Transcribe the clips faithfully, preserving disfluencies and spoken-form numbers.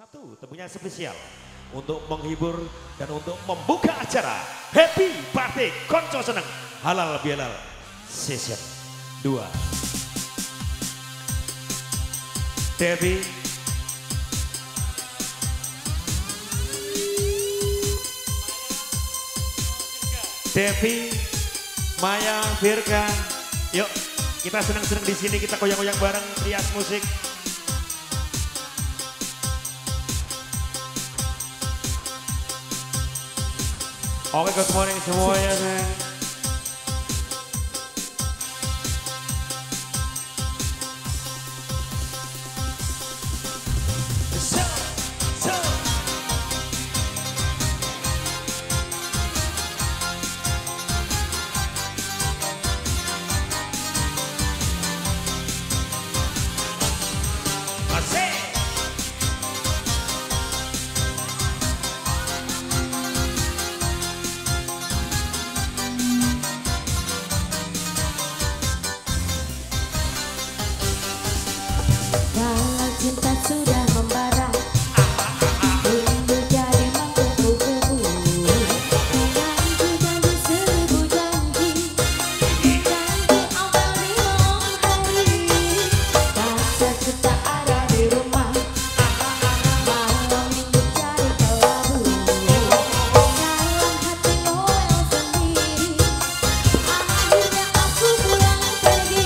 Satu tentunya spesial untuk menghibur dan untuk membuka acara Happy Party Konco Seneng Halal Bihalal Session dua. Devi, Devi, Maya, Virka, yuk kita senang-senang di sini, kita goyang-goyang bareng Trias Musik. Oke, good morning semuanya, sayang. Cinta sudah membara, rindu jadi menggebu-gebu. Menanti janji seribu janji, janji awal di malam hari. Rasa kita ada di rumah, malam minggu cari kelabu. Dalam hati loyal sendiri, akhirnya aku pulang pergi.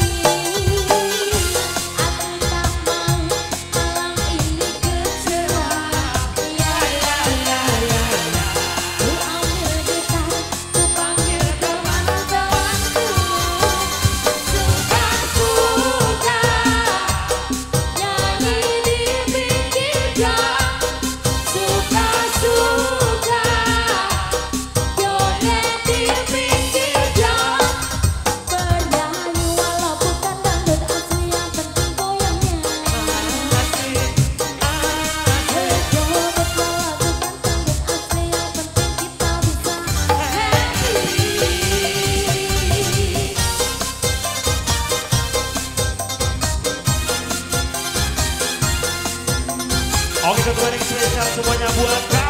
Oke, ketua yang spesial semuanya buat